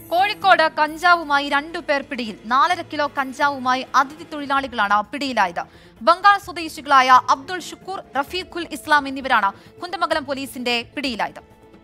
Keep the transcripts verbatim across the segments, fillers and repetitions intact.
കോഴിക്കോട് കഞ്ചാവുമായി രണ്ടുപേർ പിടിയിൽ. നാലര കിലോ കഞ്ചാവുമായി അതിഥി തൊഴിലാളികളാണ് പിടിയിലായത്. ബംഗാൾ സ്വദേശികളായ അബ്ദുൾ ഷുക്കൂർ, റഫീഖുൽ ഇസ്ലാം എന്നിവരാണ് കുന്ദമംഗലം പോലീസിന്റെ പിടിയിലായത്.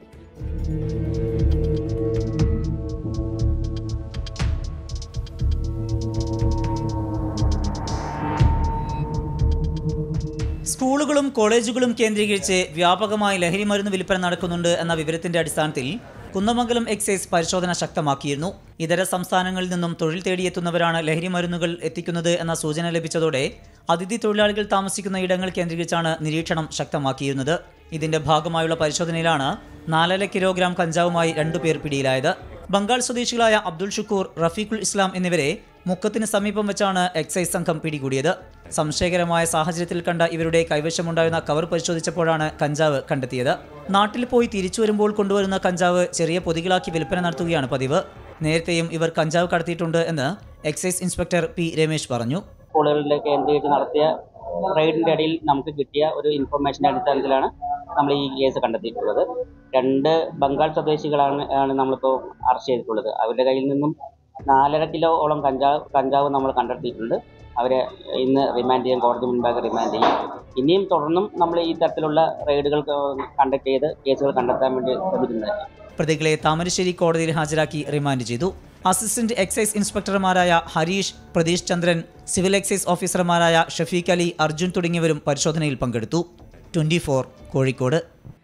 സ്കൂളുകളും കോളേജുകളും കേന്ദ്രീകരിച്ച് വ്യാപകമായി ലഹരി മരുന്ന് വിൽപ്പന നടക്കുന്നുണ്ട് എന്ന വിവരത്തിന്റെ അടിസ്ഥാനത്തിൽ കുന്ദമംഗലം എക്സൈസ് പരിശോധന ശക്തമാക്കിയിരുന്നു. ഇതര സംസ്ഥാനങ്ങളിൽ നിന്നും തൊഴിൽ തേടിയെത്തുന്നവരാണ് ലഹരി മരുന്നുകൾ എത്തിക്കുന്നത് എന്ന സൂചന ലഭിച്ചതോടെ അതിഥി തൊഴിലാളികൾ താമസിക്കുന്ന ഇടങ്ങൾ കേന്ദ്രീകരിച്ചാണ് നിരീക്ഷണം ശക്തമാക്കിയിരുന്നത്. ഇതിന്റെ ഭാഗമായുള്ള പരിശോധനയിലാണ് നാലര കിലോഗ്രാം കഞ്ചാവുമായി രണ്ടുപേർ പിടിയിലായത്. ബംഗാൾ സ്വദേശികളായ അബ്ദുൾ ഷുക്കൂർ, റഫീഖുൽ ഇസ്ലാം എന്നിവരെ മുക്കത്തിന് സമീപം വെച്ചാണ് എക്സൈസ് സംഘം പിടികൂടിയത്. സംശയകരമായ സാഹചര്യത്തിൽ കണ്ട ഇവരുടെ കൈവശമുണ്ടായിരുന്ന കവർ പരിശോധിച്ചപ്പോഴാണ് കഞ്ചാവ് കണ്ടെത്തിയത്. നാട്ടിൽ പോയി തിരിച്ചു വരുമ്പോൾ കൊണ്ടുവരുന്ന കഞ്ചാവ് ചെറിയ പൊതികളാക്കി വിൽപ്പന നടത്തുകയാണ് പതിവ്. നേരത്തെയും ഇവർ കഞ്ചാവ് കടത്തിയിട്ടുണ്ട് എന്ന് എക്സൈസ് ഇൻസ്പെക്ടർ പി രമേശ് പറഞ്ഞു. സ്കൂളുകളിലെ കേന്ദ്രീകരിച്ച് നടത്തിയ റെയ്ഡിന്റെ ഇടയിൽ നമുക്ക് കിട്ടിയ ഒരു ഇൻഫർമേഷന്റെ അടിസ്ഥാനത്തിലാണ് നമ്മൾ ഈ കേസ് കണ്ടെത്തിയിട്ടുള്ളത്. രണ്ട് ബംഗാൾ സ്വദേശികളാണ് ആണ് നമ്മളിപ്പോൾ അറസ്റ്റ് ചെയ്തിട്ടുള്ളത്. അവരുടെ കയ്യിൽ നിന്നും നാലര കിലോ ഓളം കഞ്ചാവ് കഞ്ചാവ് നമ്മൾ കണ്ടെത്തിയിട്ടുണ്ട്. അവരെ ഇന്ന് റിമാൻഡ് ചെയ്യാൻ കോടതി മുൻപാകെ റിമാൻഡ് ചെയ്യും. ഇനിയും തുടർന്നും നമ്മൾ ഈ തരത്തിലുള്ള റെയ്ഡുകൾ കണ്ടക്ട് ചെയ്ത് കേസുകൾ കണ്ടെത്താൻ വേണ്ടി ശ്രമിക്കുന്നതായിരിക്കും. പ്രതികളെ താമരശ്ശേരി കോടതിയിൽ ഹാജരാക്കി റിമാൻഡ് ചെയ്തു. അസിസ്റ്റന്റ് എക്സൈസ് ഇൻസ്പെക്ടർമാരായ ഹരീഷ്, പ്രതീഷ് ചന്ദ്രൻ, സിവിൽ എക്സൈസ് ഓഫീസർമാരായ ഷഫീഖ് അലി, അർജുൻ തുടങ്ങിയവരും പരിശോധനയിൽ പങ്കെടുത്തു. Twenty four Kozhikode.